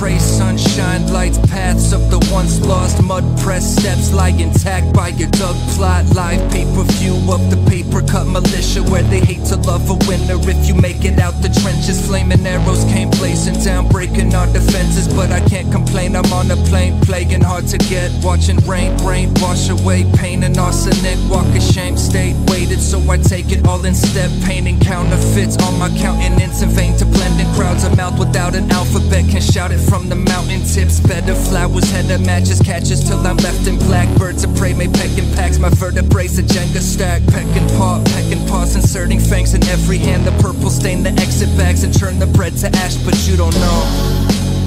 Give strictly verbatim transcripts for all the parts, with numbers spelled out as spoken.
pray sunshine lights paths of the once lost. Mud pressed steps lie intact by your dug plot. Live pay-per-view of the paper cut militia, where they hate to love a winner if you make it out the trenches. Flaming arrows came blazing down, breaking our defenses, but I can't complain. I'm on a plane, playing hard to get, watching rain, rain wash away pain and arsenic. Walk a shame state, waited so I take it all in step. Painting counterfeits on my countenance in vain to blend in crowds. A mouth without an alphabet can shout it from the mountain tips. Better flowers, head of matches, catches till I'm left in black. Birds of prey may peck in packs, my vertebrae's a Jenga stack. Peck and paw, peck and paws, inserting fangs in every hand. The purple stain the exit bags and turn the bread to ash, but you don't know.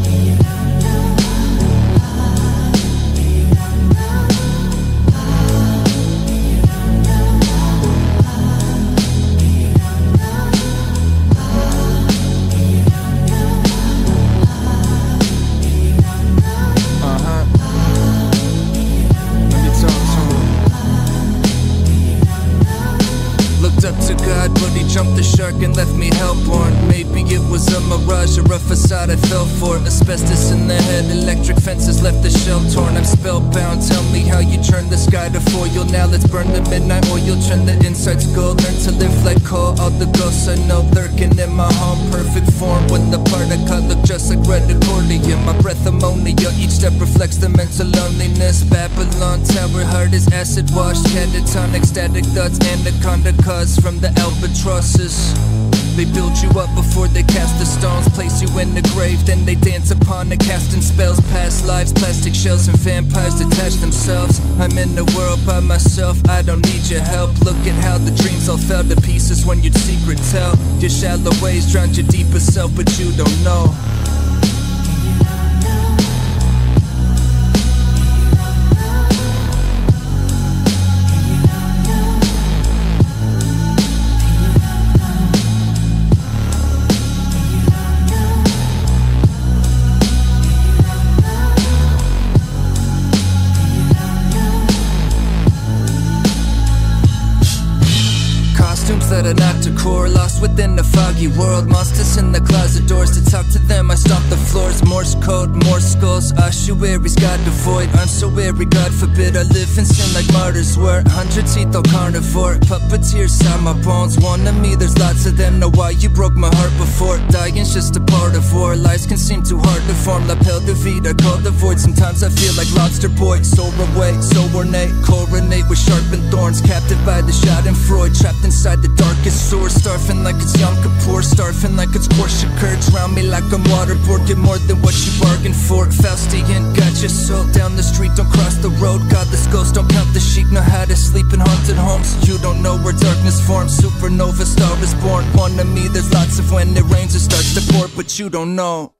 Up to God, but he jumped the shark and left me hellborn. Maybe it was a mirage or a facade I fell for. Asbestos in the head, electric fences left the shell torn. I'm spellbound, tell me how you turn the sky to foil. Now let's burn the midnight oil, turn the insides gold. Learn to live like coal, all the ghosts I know lurking in my home. Perfect form when the part I cut look just like red accordion. My breath ammonia, each step reflects the mental loneliness. Babylon Tower, heart is acid washed. Catatonic, static thoughts, anaconda cause from the albatrosses. They build you up before they cast the stones, place you in the grave, then they dance upon the casting spells. Past lives, plastic shells and vampires detach themselves. I'm in the world by myself, I don't need your help. Look at how the dreams all fell to pieces when you'd secret tell. Your shallow ways drowned your deeper self, but you don't know. That are not to core, lost within the foggy world. Monsters in the closet doors, to talk to them I stomp the floors. Morse code, more skulls, ossuaries God devoid. I'm so weary, God forbid I live in sin like martyrs were. Hundred teeth all carnivore, puppeteers on my bones. One of me, there's lots of them, know why you broke my heart before. Dying's just a part of war, lives can seem too hard to form. Lapel de vida, call the void, sometimes I feel like lobster boy. Soar away, so ornate, coronate with sharpened thorns. Captive by the schadenfreude, trapped inside the darkest sore. Starving like it's Yom Kippur, starving like it's Korshakar. Drown me like I'm waterboard, get more than what you bargained for. Faustian, got your soul down the street, don't cross the road. Godless ghosts, don't count the sheep, know how to sleep in haunted homes. You don't know where darkness forms, supernova star is born. One of me, there's lots of when it rains it starts to pour, but you don't know.